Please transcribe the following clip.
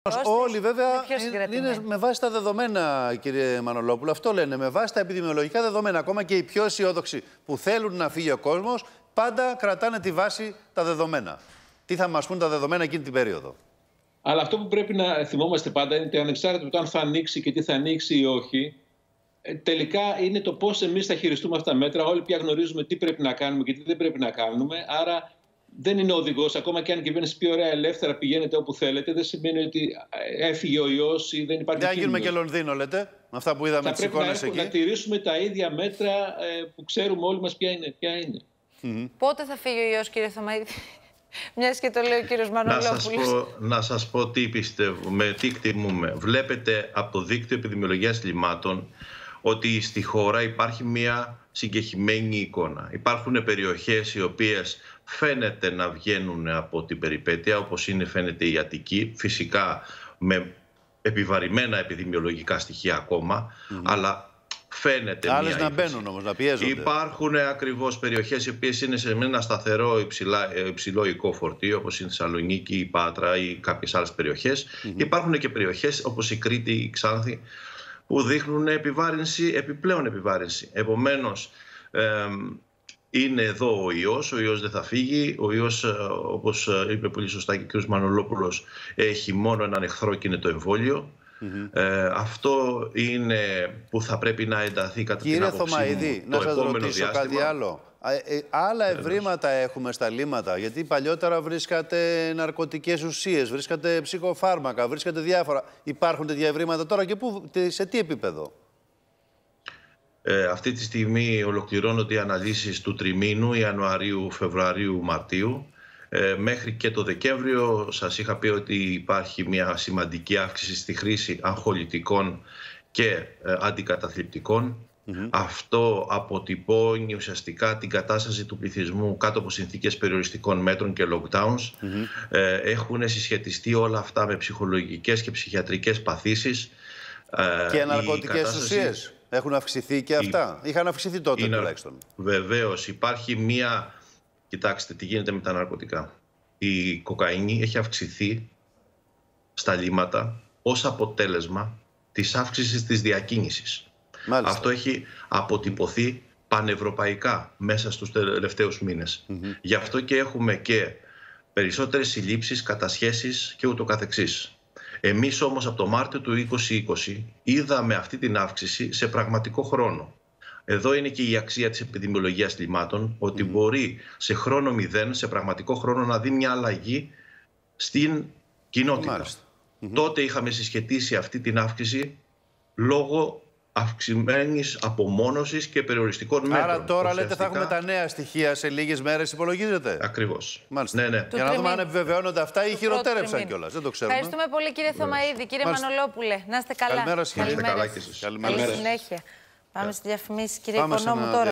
Όλοι βέβαια είναι με βάση τα δεδομένα, κύριε Μανολόπουλο. Αυτό λένε, με βάση τα επιδημιολογικά δεδομένα. Ακόμα και οι πιο αισιόδοξοι που θέλουν να φύγει ο κόσμος, πάντα κρατάνε τη βάση τα δεδομένα. Τι θα μας πούν τα δεδομένα εκείνη την περίοδο. Αλλά αυτό που πρέπει να θυμόμαστε πάντα είναι ότι ανεξάρτητα από το αν θα ανοίξει και τι θα ανοίξει ή όχι, τελικά είναι το πώς εμείς θα χειριστούμε αυτά τα μέτρα. Όλοι πια γνωρίζουμε τι πρέπει να κάνουμε και τι δεν πρέπει να κάνουμε. Άρα δεν είναι οδηγός. Ακόμα και αν η κυβέρνηση πει ωραία, ελεύθερα πηγαίνετε όπου θέλετε, δεν σημαίνει ότι έφυγε ο ιός ή δεν υπάρχει. Δεν γίνουμε και Λονδίνο, λέτε, με αυτά που είδαμε τις εικόνες εκεί. Να τηρήσουμε τα ίδια μέτρα που ξέρουμε όλοι μας ποια είναι. Πότε θα φύγει ο ιός, κύριε Θωμαίδη? Μιας και το λέει ο κύριος Μανολόπουλος. Να σας πω τι πιστεύουμε, τι εκτιμούμε. Βλέπετε από το δίκτυο επιδημιολογίας λιμάτων ότι στη χώρα υπάρχει μια συγκεκριμένη εικόνα. Υπάρχουν περιοχές οι οποίες φαίνεται να βγαίνουν από την περιπέτεια, όπως φαίνεται η Αττική, φυσικά με επιβαρημένα επιδημιολογικά στοιχεία ακόμα, αλλά φαίνεται άλλες να μπαίνουν όμως, να πιέζονται. Υπάρχουν ακριβώς περιοχές οι οποίες είναι σε ένα σταθερό υψηλό οικό φορτίο, όπως είναι η Θεσσαλονίκη, η Πάτρα ή κάποιες άλλες περιοχές. Υπάρχουν και περιοχές όπως η Κρήτη, η Ξάνθη, που δείχνουν επιπλέον επιβάρυνση. Επομένως, είναι εδώ ο ιός δεν θα φύγει. Ο ιός, όπως είπε πολύ σωστά και ο κ. Μανολόπουλος, έχει μόνο έναν εχθρό και είναι το εμβόλιο. Αυτό είναι που θα πρέπει να ενταθεί κατά την άποψή μου. Κύριε Θωμαίδη, να σας ρωτήσω κάτι άλλο. Άλλα ευρήματα έχουμε στα λίμματα, γιατί παλιότερα βρίσκατε ναρκωτικές ουσίες, βρίσκατε ψυχοφάρμακα, βρίσκατε διάφορα. Υπάρχουν τέτοια ευρήματα τώρα και σε τι επίπεδο? Αυτή τη στιγμή ολοκληρώνονται οι αναλύσεις του τριμήνου Ιανουαρίου, Φεβρουαρίου, Μαρτίου. Μέχρι και το Δεκέμβριο σας είχα πει ότι υπάρχει μια σημαντική αύξηση στη χρήση αγχολητικών και αντικαταθλιπτικών. Αυτό αποτυπώνει ουσιαστικά την κατάσταση του πληθυσμού κάτω από συνθήκες περιοριστικών μέτρων και lockdowns. Έχουν συσχετιστεί όλα αυτά με ψυχολογικές και ψυχιατρικές παθήσεις. Και ναρκωτικές ουσίες έχουν αυξηθεί και αυτά? Είχαν αυξηθεί τότε τουλάχιστον. Βεβαίως. Υπάρχει μία... Κοιτάξτε τι γίνεται με τα ναρκωτικά. Η κοκαίνη έχει αυξηθεί στα λίμματα ως αποτέλεσμα της αύξησης της διακίνησης. Μάλιστα. Αυτό έχει αποτυπωθεί πανευρωπαϊκά μέσα στους τελευταίους μήνες. Γι' αυτό και έχουμε και περισσότερες συλλήψεις, κατασχέσεις και ούτω καθεξής. Εμείς όμως από το Μάρτιο του 2020 είδαμε αυτή την αύξηση σε πραγματικό χρόνο. Εδώ είναι και η αξία της επιδημιολογίας λιμάτων, ότι μπορεί σε χρόνο 0, σε πραγματικό χρόνο, να δει μια αλλαγή στην κοινότητα. Τότε είχαμε συσχετίσει αυτή την αύξηση λόγω αυξημένης απομόνωσης και περιοριστικών μέτρων. Άρα τώρα λέτε θα έχουμε τα νέα στοιχεία σε λίγες μέρες, υπολογίζετε? Ακριβώς. Μάλιστα. Ναι. Για να δούμε αν επιβεβαιώνονται αυτά ή χειροτέρευσαν κιόλας. Δεν το ξέρουμε. Ευχαριστούμε πολύ, κύριε Θωμαίδη. Κύριε Μανολόπουλε, να είστε καλά. Καλημέρα σας. Καλή συνέχεια. Πάμε στις διαφημίσεις, κύριε Οικονόμου, τώρα.